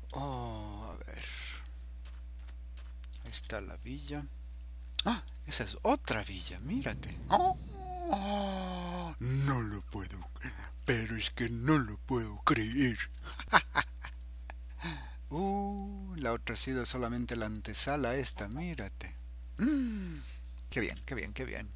Oh, a ver. Ahí está la villa. Ah, esa es otra villa, mírate. Oh, no lo puedo, pero es que no lo puedo creer. La otra ha sido solamente la antesala esta, mírate. Mm, qué bien, qué bien, qué bien.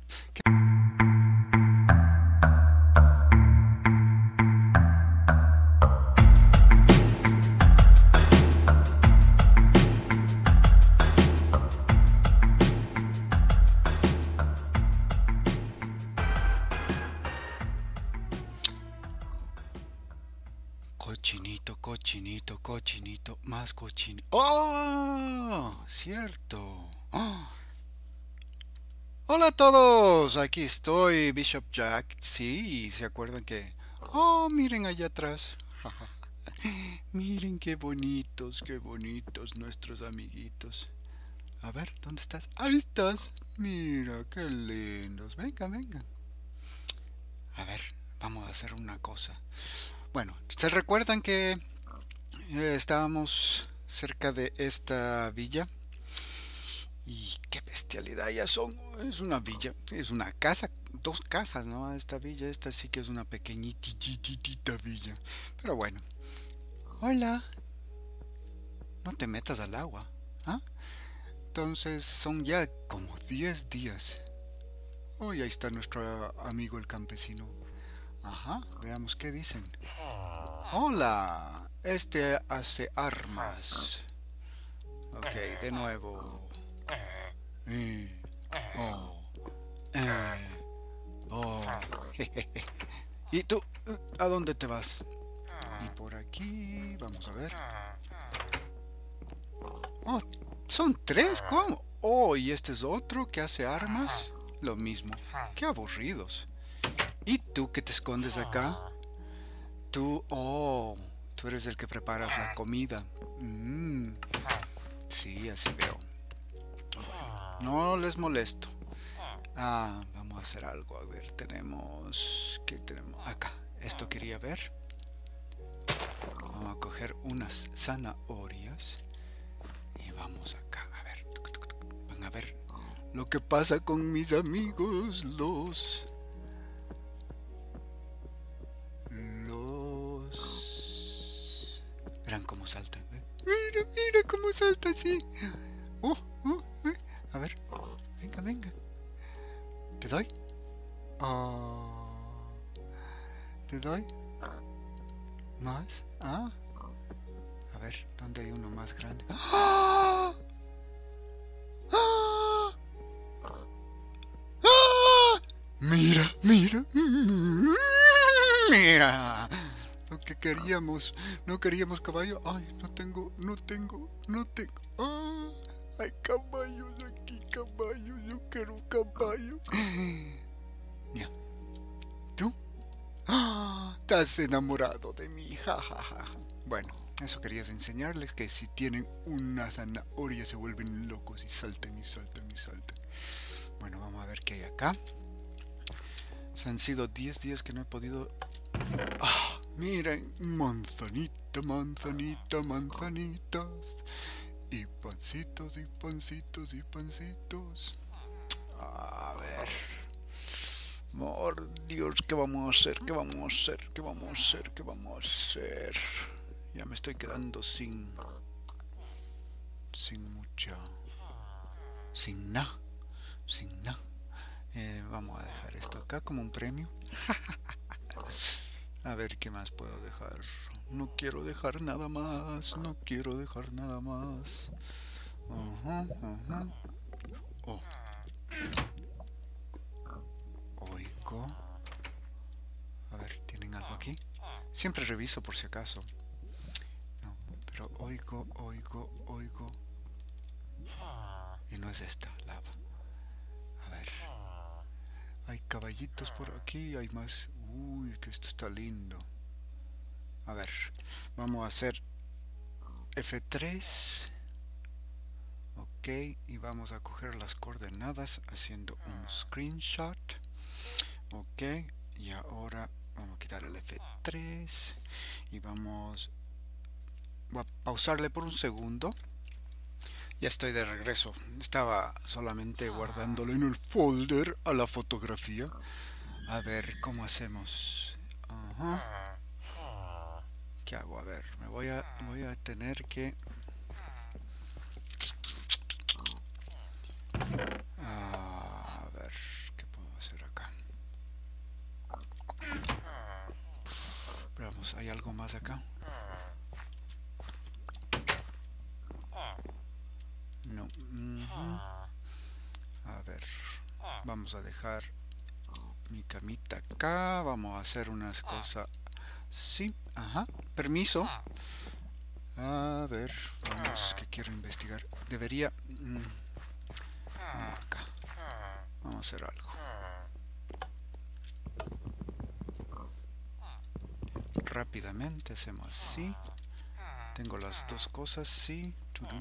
Cochinito, cochinito, cochinito, más cochinito. ¡Oh! Cierto. ¡Oh! Hola a todos, aquí estoy, Bishop Jack. Sí, ¿se acuerdan que... Oh, miren allá atrás. Miren qué bonitos nuestros amiguitos. A ver, ¿dónde estás? Ahí estás. Mira, qué lindos. Venga, vengan. A ver, vamos a hacer una cosa. Bueno, ¿se recuerdan que estábamos cerca de esta villa? Y qué bestialidad, ya son. Es una villa, es una casa, dos casas, ¿no? Esta villa, esta sí que es una pequeñitita villa. Pero bueno. Hola, no te metas al agua. ¿Ah? Entonces son ya como 10 días. Oh, ahí está nuestro amigo el campesino. Ajá, veamos qué dicen. Hola, este hace armas. Ok, de nuevo. Eh, oh, eh, oh. ¿Y tú? ¿A dónde te vas? Y por aquí, vamos a ver. Oh, son tres, ¿cómo? Oh, y este es otro que hace armas. Lo mismo. Qué aburridos. ¿Y tú que te escondes acá? Tú eres el que preparas la comida. Mm, sí, así veo. No les molesto. Ah, vamos a hacer algo. A ver, tenemos... ¿Qué tenemos? Acá. Esto quería ver. Vamos a coger unas zanahorias. Y vamos acá. A ver. Van a ver lo que pasa con mis amigos. Los... Verán cómo saltan. ¿Eh? Mira, mira cómo salta así. Oh, a ver. Venga, venga. ¿Te doy? Oh, ¿te doy? ¿Más? Ah, a ver, ¿dónde hay uno más grande? ¡Ah! ¡Ah! ¡Ah! Mira, mira. Mira. Lo que queríamos. No queríamos caballo. Ay, no tengo, no tengo, no tengo. Ah, hay caballos aquí, caballos. Yo quiero un caballo. Mira, ¿tú? ¡Ah! Estás enamorado de mí, jajaja. Bueno, eso querías enseñarles que si tienen una zanahoria se vuelven locos y saltan y saltan y saltan. Bueno, vamos a ver qué hay acá. Se han sido 10 días que no he podido... ¡Ah! Miren, manzanita, manzanita, manzanitas. Y pancitos, y pancitos, y pancitos. A ver. Por Dios, ¿qué vamos a hacer? ¿Qué vamos a hacer? ¿Qué vamos a hacer? ¿Qué vamos a hacer? Ya me estoy quedando sin mucha, sin nada, sin nada. Vamos a dejar esto acá como un premio. A ver qué más puedo dejar. No quiero dejar nada más. No quiero dejar nada más. Ajá, ajá. Oh, oigo. A ver, ¿tienen algo aquí? Siempre reviso por si acaso. No, pero oigo, oigo, oigo. Y no es esta lava. A ver. Hay caballitos por aquí, hay más. Uy, que esto está lindo. A ver, vamos a hacer F3. Ok, y vamos a coger las coordenadas haciendo un screenshot. Ok, y ahora vamos a quitar el F3 y vamos Voy a pausarle por un segundo. Ya estoy de regreso. Estaba solamente guardándolo en el folder a la fotografía. A ver cómo hacemos. Ajá. ¿Qué hago? A ver, voy a tener que... A ver, ¿qué puedo hacer acá? Veamos, ¿hay algo más acá? No. A ver, vamos a dejar mi camita acá. Vamos a hacer unas cosas. Sí, ajá, permiso. A ver, vamos, que quiero investigar. Debería... no, acá. Vamos a hacer algo. Rápidamente hacemos así. Tengo las dos cosas, sí.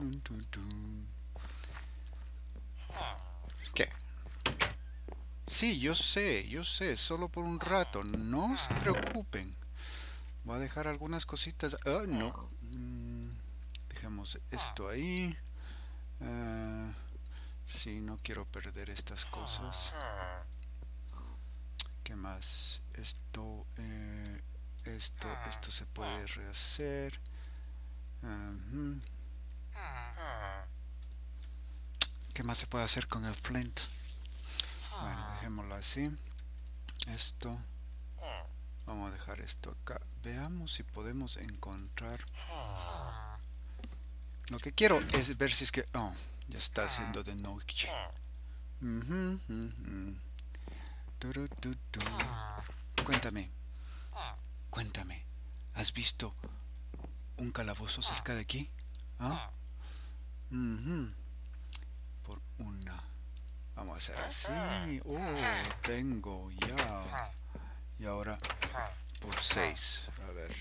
¿Qué? Sí, yo sé, solo por un rato. No se preocupen. Voy a dejar algunas cositas. Ah, no. Dejemos esto ahí. Sí, no quiero perder estas cosas. ¿Qué más? Esto se puede rehacer. ¿Qué más se puede hacer con el flint? Bueno, dejémoslo así. Esto. Vamos a dejar esto acá. Veamos si podemos encontrar. Lo que quiero es ver si es que... Oh, ya está haciendo de noche. Cuéntame. ¿Has visto un calabozo cerca de aquí? ¿Ah? Por una. Vamos a hacer así. Oh, tengo ya. Y ahora por 6. A ver.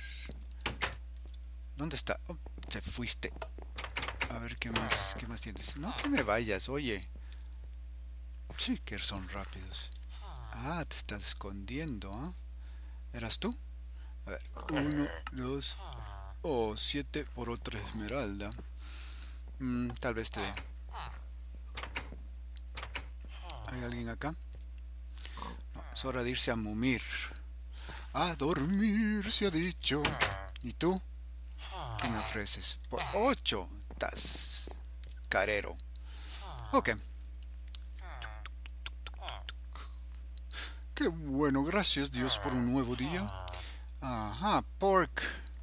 ¿Dónde está? Oh, te fuiste. A ver qué más tienes. No te me vayas, oye. Sí, que son rápidos. Ah, te estás escondiendo, ¿ah? ¿Eras tú? A ver, 1, 2, 7 por otra esmeralda. Tal vez te dé. ¿Hay alguien acá? No, es hora de irse a mumir. A dormir, se ha dicho. ¿Y tú? ¿Qué me ofreces? Por 8. Estás carero. Ok. Qué bueno, gracias Dios por un nuevo día. Ajá, pork.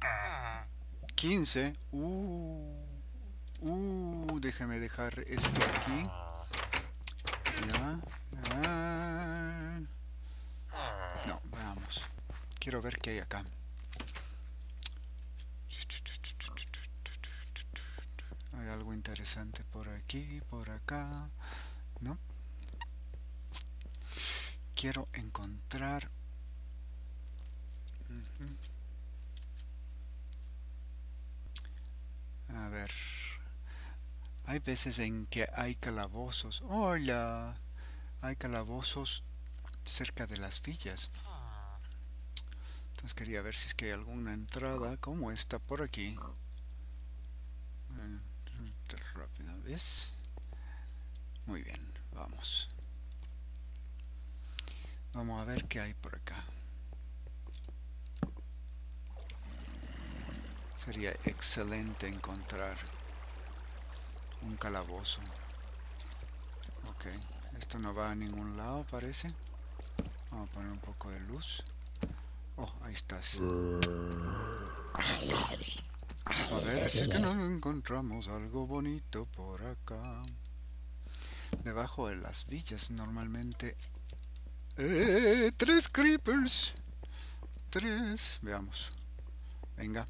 15. Déjame dejar esto aquí. Ya. No, veamos. Quiero ver qué hay acá. Hay algo interesante por aquí, por acá. No. Quiero encontrar... A ver. Hay veces en que hay calabozos. Hola. Hay calabozos cerca de las villas. Entonces quería ver si es que hay alguna entrada como esta por aquí. Rápida vez. Muy bien, vamos. Vamos a ver qué hay por acá. Sería excelente encontrar un calabozo. Ok, esto no va a ningún lado, parece. Vamos a poner un poco de luz. Oh, ahí estás. A ver si es que no encontramos algo bonito por acá. Debajo de las villas normalmente... 3 creepers. 3. Veamos. Venga.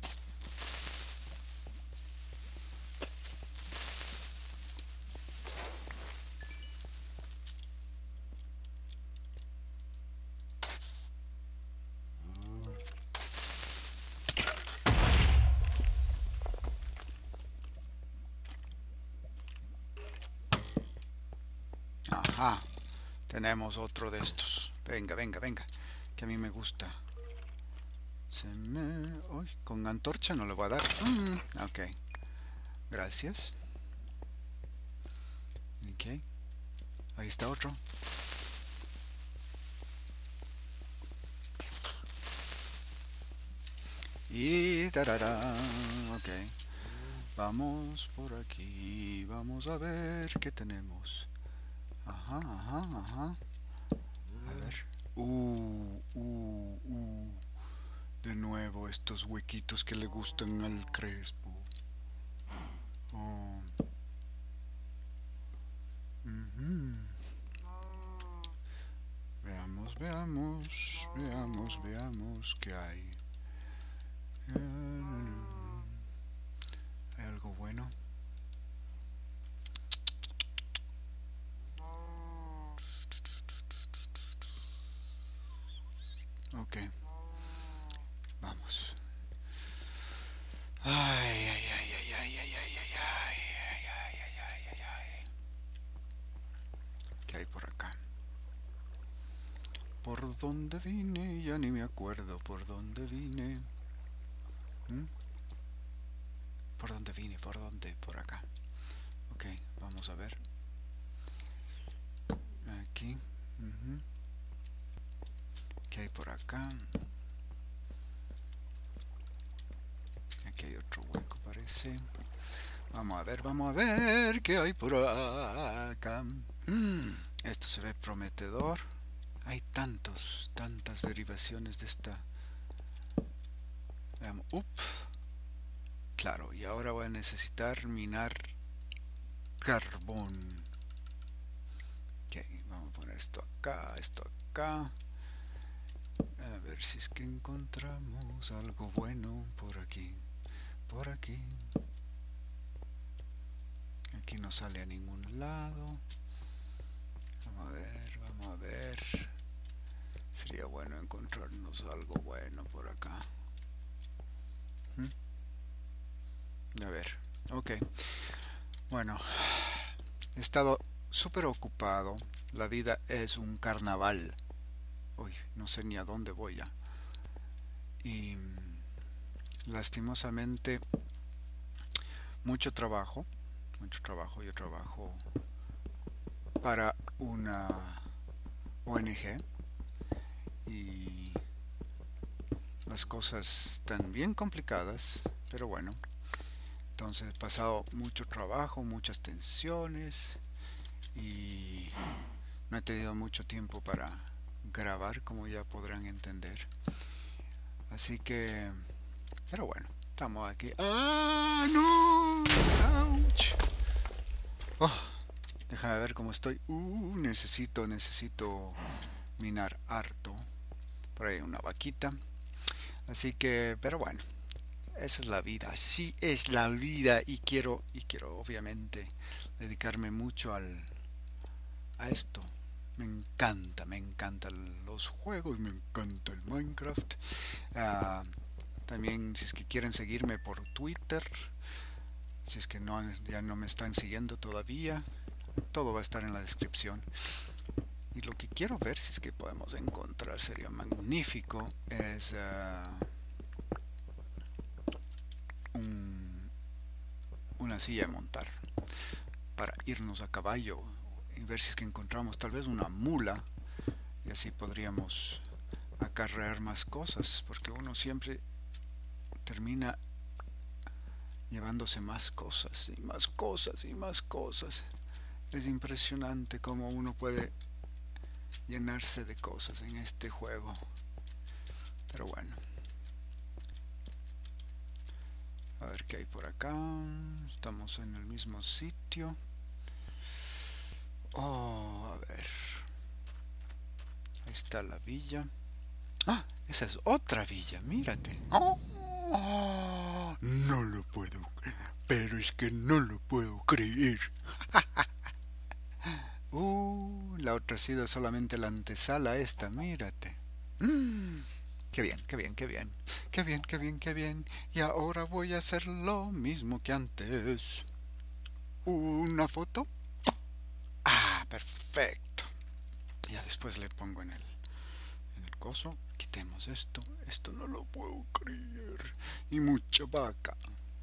Ajá. Tenemos otro de estos. Venga, venga, venga. Que a mí me gusta. Uy, con antorcha no le voy a dar. Ok. Gracias. Ok. Ahí está otro. Y tarara. Ok. Vamos por aquí. Vamos a ver qué tenemos. Ajá, ajá, ajá. A ver. De nuevo estos huequitos que le gustan al Crespo. Oh. Veamos, veamos, veamos, veamos qué hay. ¿Hay algo bueno? Ok. Vamos. Ay, ay, ay, ay, ay, ay, ay, ay, ay, ay, ay, ay, ay, ay. ¿Qué hay por acá? ¿Por dónde vine? Ya ni me acuerdo por dónde vine. ¿Por dónde vine? ¿Por dónde? Por acá. Ok, vamos a ver. Aquí. ¿Qué hay por acá? Aquí hay otro hueco, parece. Vamos a ver qué hay por acá. Esto se ve prometedor. Hay tantas derivaciones de esta. Veamos. Claro, y ahora voy a necesitar minar carbón. Ok, vamos a poner esto acá, esto acá. A ver si es que encontramos algo bueno por aquí. Por aquí. Aquí no sale a ningún lado. Vamos a ver, vamos a ver. Sería bueno encontrarnos algo bueno por acá. A ver, ok. Bueno, he estado súper ocupado. La vida es un carnaval. Uy, no sé ni a dónde voy ya. Y lastimosamente, mucho trabajo. Yo trabajo para una ONG. Y las cosas están bien complicadas, pero bueno. Entonces he pasado mucho trabajo, muchas tensiones y no he tenido mucho tiempo para grabar, como ya podrán entender. Así que, pero bueno, estamos aquí. ¡Ah, no! ¡Auch! Oh, déjame ver cómo estoy. Necesito minar harto. Por ahí una vaquita. Así que, pero bueno, esa es la vida, así es la vida y quiero obviamente dedicarme mucho a esto. Me encantan los juegos, me encanta el Minecraft. Ah, también si es que quieren seguirme por Twitter, si es que no, ya no me están siguiendo todavía, todo va a estar en la descripción. Y lo que quiero ver, si es que podemos encontrar, sería magnífico, es una silla de montar para irnos a caballo y ver si es que encontramos tal vez una mula y así podríamos acarrear más cosas, porque uno siempre termina llevándose más cosas y más cosas y más cosas. Es impresionante cómo uno puede llenarse de cosas en este juego, pero bueno. A ver qué hay por acá. Estamos en el mismo sitio. Oh, a ver. Ahí está la villa. Ah, esa es otra villa, mírate. No lo puedo creer. Pero es que no lo puedo creer. La otra ha sido solamente la antesala esta, mírate. Qué bien, qué bien, qué bien. Qué bien, qué bien, qué bien. Y ahora voy a hacer lo mismo que antes. ¿Una foto? Ah, perfecto. Ya después le pongo en el coso. Quitemos esto. Esto no lo puedo creer. Y mucha vaca.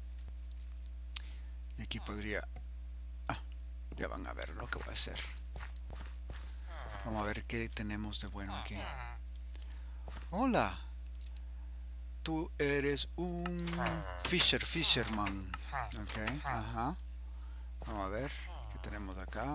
Y aquí podría... Ah, ya van a ver lo que voy a hacer. Vamos a ver qué tenemos de bueno aquí. Hola. Tú eres un fisherman. Ok, ajá. Vamos a ver qué tenemos acá.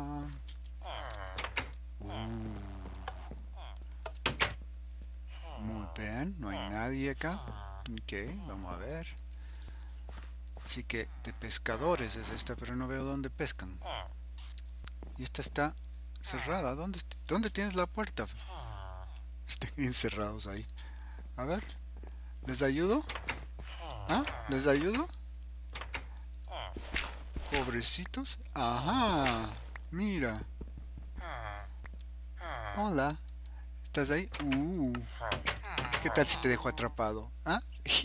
Muy bien, no hay nadie acá. Ok, vamos a ver. Así que de pescadores es esta, pero no veo dónde pescan. Y esta está cerrada. ¿Dónde tienes la puerta? Están encerrados ahí. A ver, ¿les ayudo? ¿Ah? ¿Les ayudo? Pobrecitos. Ajá, mira. Hola, ¿estás ahí? ¿Qué tal si te dejo atrapado? ¿Ah?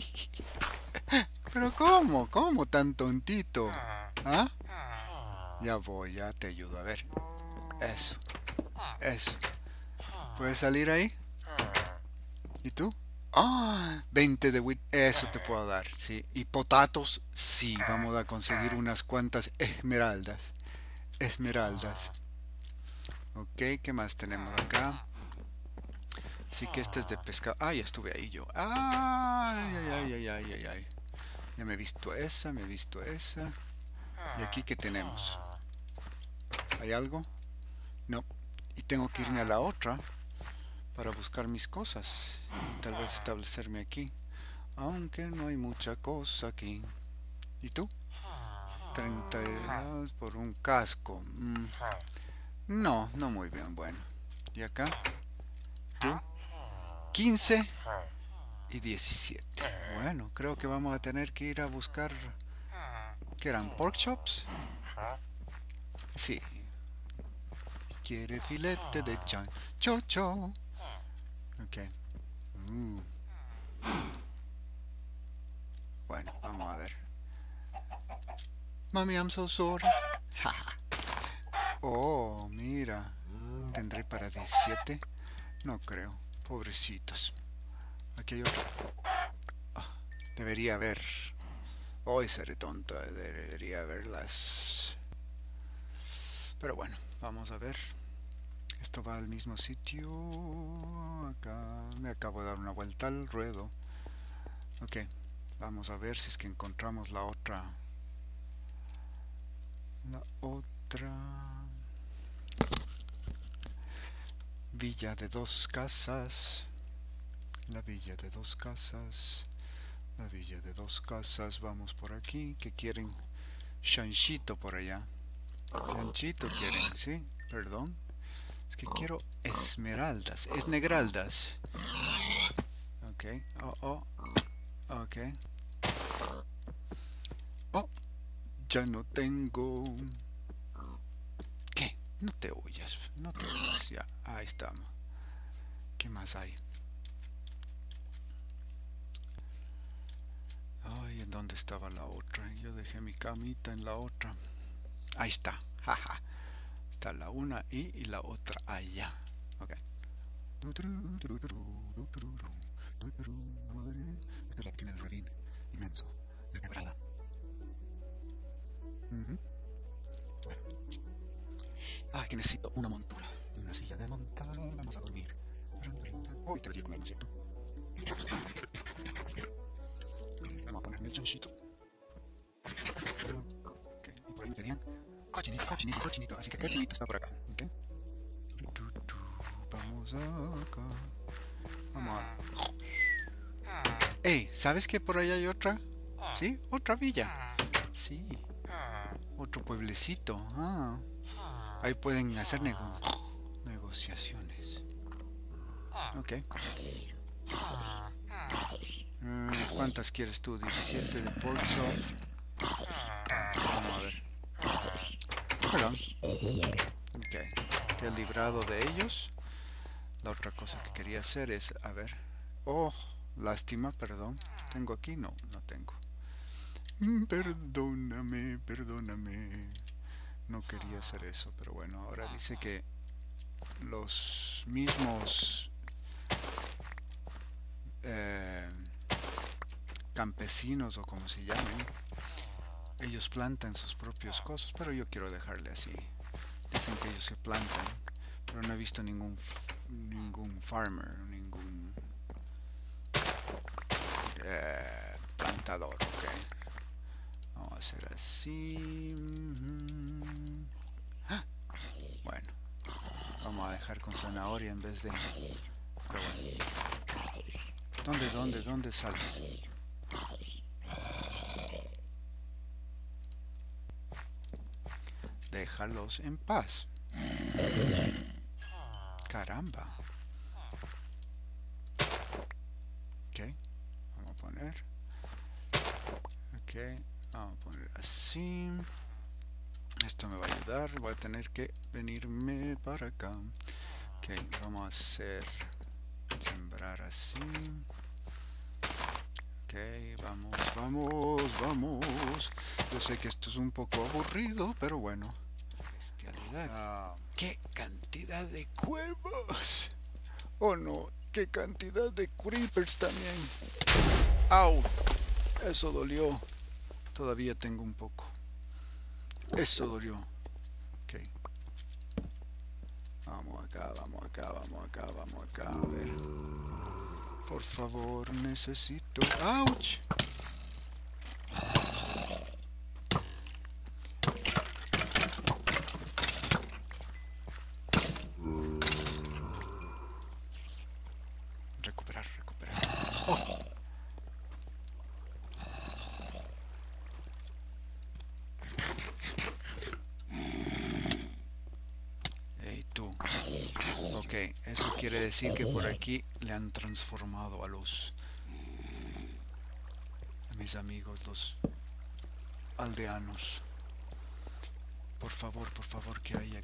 Pero ¿cómo? ¿Cómo tan tontito? ¿Ah? Ya voy, ya te ayudo. A ver. Eso, eso. ¿Puedes salir ahí? ¿Y tú? ¡Ah! 20 de wheat. Eso te puedo dar, sí. Y potatos, sí. Vamos a conseguir unas cuantas esmeraldas. Esmeraldas. Ok, ¿qué más tenemos acá? Sí que este es de pescado. Ah, ya estuve ahí yo. Ay, ay, ay, ay, ay, ay, ay. Ya me he visto esa, me he visto esa. ¿Y aquí qué tenemos? ¿Hay algo? No. Y tengo que irme a la otra para buscar mis cosas y tal vez establecerme aquí. Aunque no hay mucha cosa aquí. ¿Y tú? 32 por un casco. No, no muy bien, bueno. ¿Y acá? ¿Tú? 15 y 17. Bueno, creo que vamos a tener que ir a buscar... ¿Qué eran? ¿Pork chops? Sí. Quiere filete de chancho. Ok. Bueno, vamos a ver. Mami, I'm so sorry. Oh, mira. ¿Tendré para 17? No creo. Pobrecitos. Aquí hay otro. Debería haber. Hoy seré tonta. Debería haberlas. Pero bueno, vamos a ver. Esto va al mismo sitio. Acá. Me acabo de dar una vuelta al ruedo. Ok. Vamos a ver si es que encontramos la otra. La otra. Villa de dos casas. La villa de dos casas. La villa de dos casas. Vamos por aquí. ¿Qué quieren? Chanchito por allá. Chanchito quieren, ¿sí? Perdón. Es que quiero esmeraldas. Esnegraldas. Ok. Oh. Ok. Oh. Ya no tengo. ¿Qué? No te huyas. No te huyas. Ya. Ahí estamos. ¿Qué más hay? Ay, ¿en dónde estaba la otra? Yo dejé mi camita en la otra. Ahí está. Jaja. Está la una y la otra allá. Ok. Esta es la que tiene el relín inmenso. La quebrada. Bueno. Ah, que necesito una montura. Una silla de montar. Vamos a dormir. Hoy te vería comer, ¿no es cierto? Vamos a ponerme el chanchito. Ok, y por ahí me pedían cochinito. Así que cochinito está por acá. Ok. Vamos acá. Vamos a... Ey, ¿sabes que por allá hay otra? ¿Sí? Otra villa. Sí. Otro pueblecito. Ah. Ahí pueden hacer negociaciones. Ok. ¿Cuántas quieres tú? 17 de pork chop. Vamos a ver. Perdón. Ok. Te he librado de ellos. La otra cosa que quería hacer es... A ver. Oh, lástima, perdón. ¿Tengo aquí? No, no tengo. Perdóname. No quería hacer eso, pero bueno, ahora dice que los mismos eh, campesinos o como se llamen, ellos plantan sus propias cosas, pero yo quiero dejarle así. Dicen que ellos se plantan, pero no he visto ningún farmer, ningún plantador, ok. Vamos a hacer así. Bueno, vamos a dejar con zanahoria en vez de... Pero bueno. ¿Dónde sales? Déjalos en paz. Caramba. Ok, vamos a poner. Ok, vamos a poner así. Esto me va a ayudar. Voy a tener que venirme para acá. Ok, vamos a hacer... Sembrar así. Ok, vamos. Yo sé que esto es un poco aburrido, pero bueno. Bestialidad. ¡Qué cantidad de cuevas! Oh no, qué cantidad de creepers también. ¡Au! Eso dolió. Todavía tengo un poco. Eso dolió. Ok. Vamos acá. A ver. Por favor, necesito... ¡Auch! Recuperar. ¡Oh! ¡Ey, tú! Ok, eso quiere decir que por aquí le han transformado a mis amigos, los aldeanos. Por favor, que haya.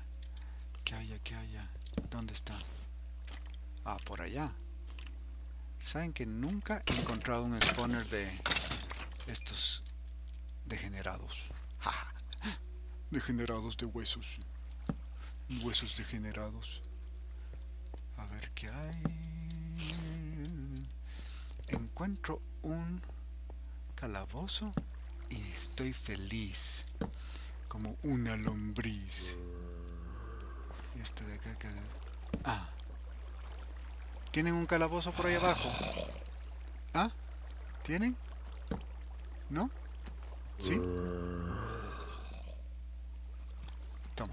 ¿Dónde está? Ah, por allá. ¿Saben que nunca he encontrado un spawner de estos degenerados? Degenerados de huesos. Huesos degenerados. A ver qué hay. Encuentro un calabozo y estoy feliz. Como una lombriz. Y esto de acá que... Ah. ¿Tienen un calabozo por ahí abajo? ¿Ah? ¿Tienen? ¿No? ¿Sí? Toma.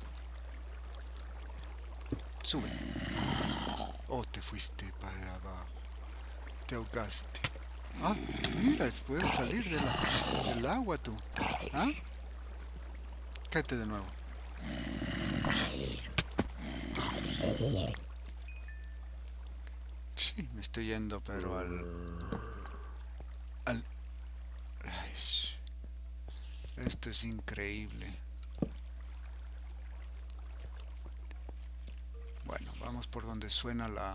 Sube. Oh, te fuiste para abajo. Te ahogaste. Ah, mira, puedes salir del agua tú. ¿Ah? Cáete de nuevo. Sí, me estoy yendo, pero al... Ay, esto es increíble. Bueno, vamos por donde suena la...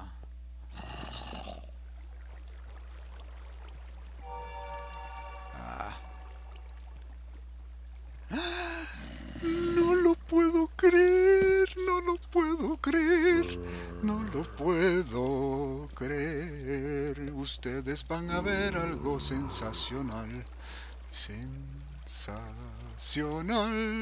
No lo puedo creer, no lo puedo creer, no lo puedo creer. Ustedes van a ver algo sensacional, sensacional.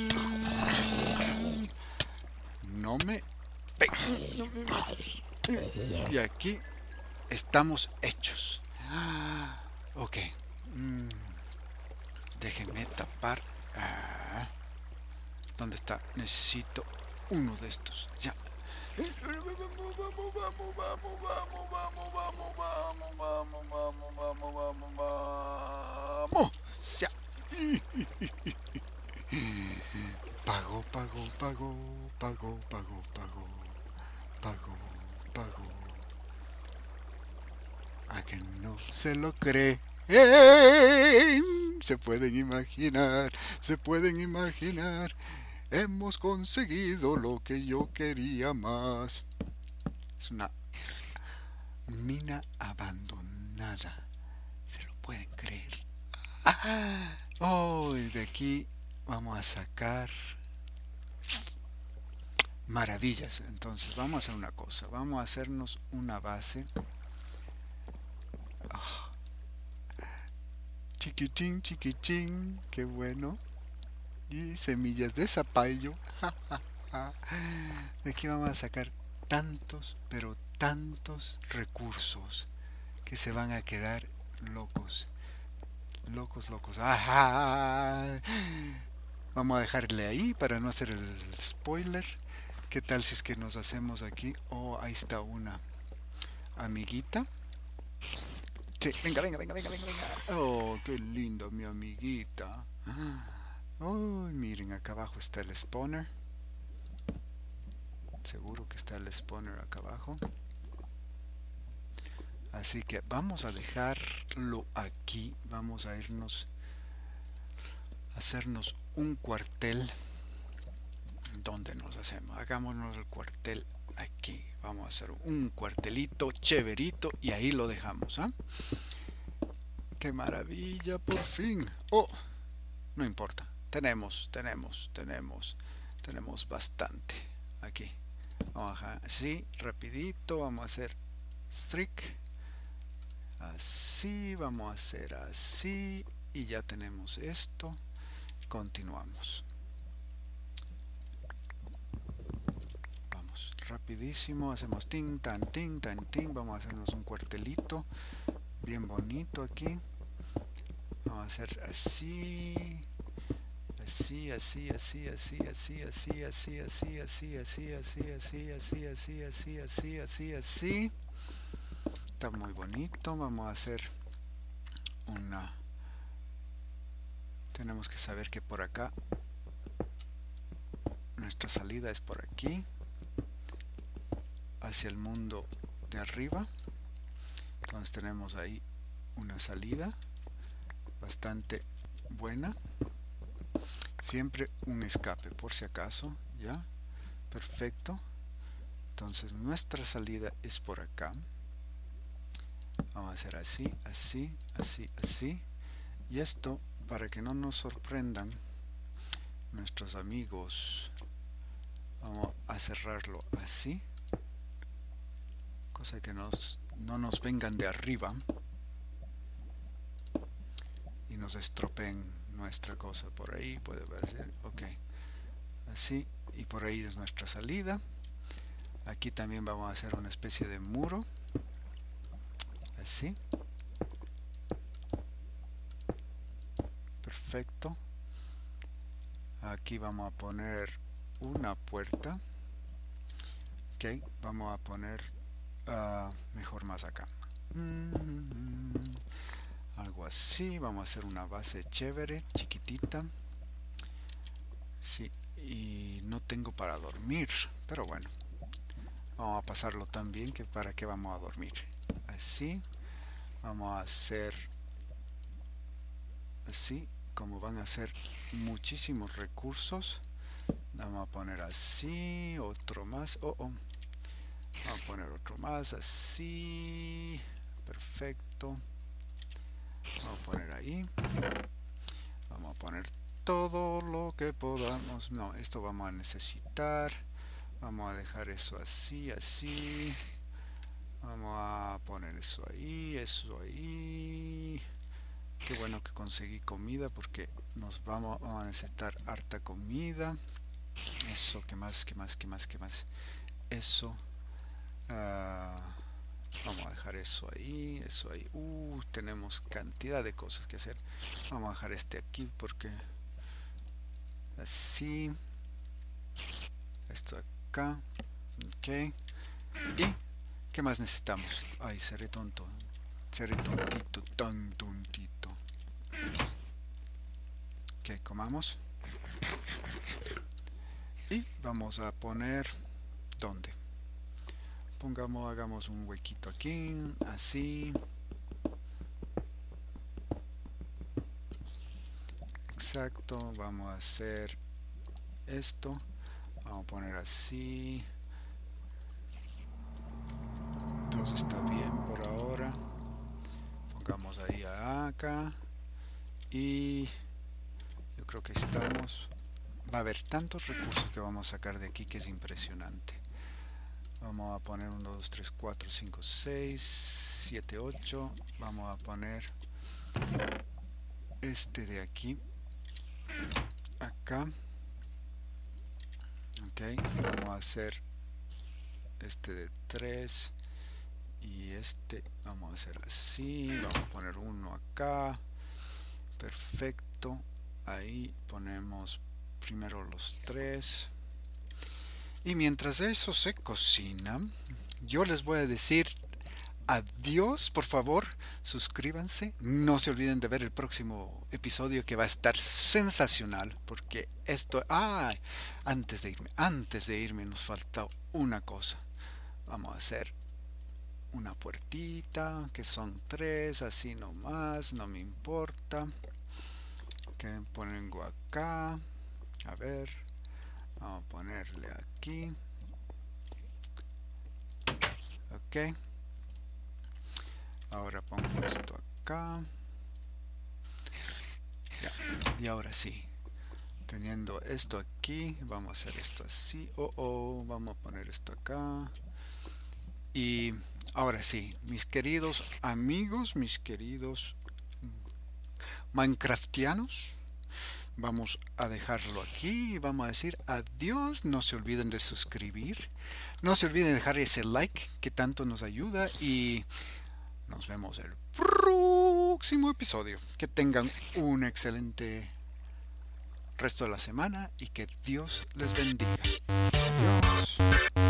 No me mates. Y aquí estamos hechos. Ok. Déjenme tapar. ¿Dónde está? Necesito uno de estos. Ya. Vamos. Ya. Pago. A que no se lo creen. Se pueden imaginar. Hemos conseguido lo que yo quería más. Es una mina abandonada. ¿Se lo pueden creer? Oh, y de aquí vamos a sacar maravillas. Entonces vamos a hacer una cosa. Vamos a hacernos una base Oh, chiquitín, chiquitín, qué bueno. Y semillas de zapallo. De aquí vamos a sacar tantos, pero tantos recursos que se van a quedar locos. Locos, locos. ¡Ajá! Vamos a dejarle ahí para no hacer el spoiler. ¿Qué tal si es que nos hacemos aquí? Oh, ahí está una amiguita. Sí, venga, venga, venga, venga, venga, venga. Oh, qué lindo, mi amiguita. Oh, miren, acá abajo está el spawner. Seguro que está el spawner acá abajo. Así que vamos a dejarlo aquí. Vamos a irnos a hacernos un cuartel. ¿Dónde nos hacemos? Hagámonos el cuartel aquí. Vamos a hacer un cuartelito chéverito y ahí lo dejamos, ¿ah? ¡Qué maravilla! Por fin. Oh, no importa. Tenemos bastante aquí. Vamos a dejar así, rapidito. Vamos a hacer streak. Así, vamos a hacer así. Y ya tenemos esto. Continuamos. Vamos, rapidísimo. Hacemos tin, tan, tin, tan, tin. Vamos a hacernos un cuartelito bien bonito aquí. Vamos a hacer así. Así, así, así, así, así, así, así, así, así, así, así, así, así, así, así, así, así, así. Está muy bonito. Vamos a hacer una... Tenemos que saber que por acá nuestra salida es por aquí, hacia el mundo de arriba. Entonces tenemos ahí una salida bastante buena. Siempre un escape por si acaso, ya, perfecto. Entonces nuestra salida es por acá. Vamos a hacer así, así, así, así. Y esto, para que no nos sorprendan nuestros amigos, vamos a cerrarlo así, cosa que no nos vengan de arriba y nos estropeen nuestra cosa. Por ahí puede ser, ok, así, y por ahí es nuestra salida. Aquí también vamos a hacer una especie de muro, así, perfecto. Aquí vamos a poner una puerta. Ok, vamos a poner mejor más acá, algo así. Vamos a hacer una base chévere, chiquitita. Sí, y no tengo para dormir, pero bueno, vamos a pasarlo tan bien que para qué vamos a dormir. Así, vamos a hacer así. Como van a ser muchísimos recursos, vamos a poner así, otro más. Vamos a poner otro más, así, perfecto. Vamos a poner ahí. Vamos a poner todo lo que podamos. No, esto vamos a necesitar. Vamos a dejar eso así, así. Vamos a poner eso ahí, eso ahí. Qué bueno que conseguí comida porque vamos a necesitar harta comida. Eso, ¿qué más? ¿Qué más? ¿Qué más? ¿Qué más? Eso. Vamos a dejar eso ahí, eso ahí. Tenemos cantidad de cosas que hacer. Vamos a dejar este aquí porque así. Esto acá. Ok. ¿Y qué más necesitamos? Ay, seré tonto. Seré tontito, tan tontito. Ok, comamos. Y vamos a poner... ¿Dónde? Hagamos un huequito aquí, así. Exacto, vamos a hacer esto. Vamos a poner así. Todo está bien por ahora. Pongamos ahí acá. Y yo creo que estamos... Va a haber tantos recursos que vamos a sacar de aquí que es impresionante. Vamos a poner 1, 2, 3, 4, 5, 6, 7, 8. Vamos a poner este de aquí acá. Ok, vamos a hacer este de 3 y este vamos a hacer así. Vamos a poner uno acá. Perfecto. Ahí ponemos primero los 3. Y mientras eso se cocina, yo les voy a decir adiós. Por favor, suscríbanse. No se olviden de ver el próximo episodio, que va a estar sensacional. Porque esto... ¡Ah! Antes de irme nos falta una cosa. Vamos a hacer una puertita, que son 3, así nomás, no me importa. Que pongo acá. A ver, vamos a ponerle aquí. Ok. Ahora pongo esto acá. Ya. Y ahora sí, teniendo esto aquí, vamos a hacer esto así. Vamos a poner esto acá. Y ahora sí, mis queridos amigos, mis queridos Minecraftianos, vamos a dejarlo aquí y vamos a decir adiós. No se olviden de suscribir. No se olviden de dejar ese like que tanto nos ayuda. Y nos vemos el próximo episodio. Que tengan un excelente resto de la semana y que Dios les bendiga. Adiós.